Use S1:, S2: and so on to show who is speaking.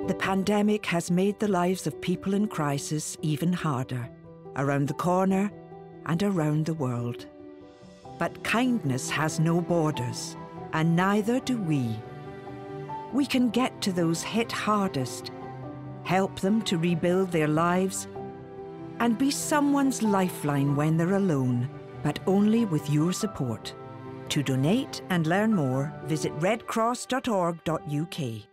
S1: The pandemic has made the lives of people in crisis even harder, around the corner and around the world. But kindness has no borders, and neither do we. We can get to those hit hardest, help them to rebuild their lives, and be someone's lifeline when they're alone, but only with your support. To donate and learn more, visit redcross.org.uk.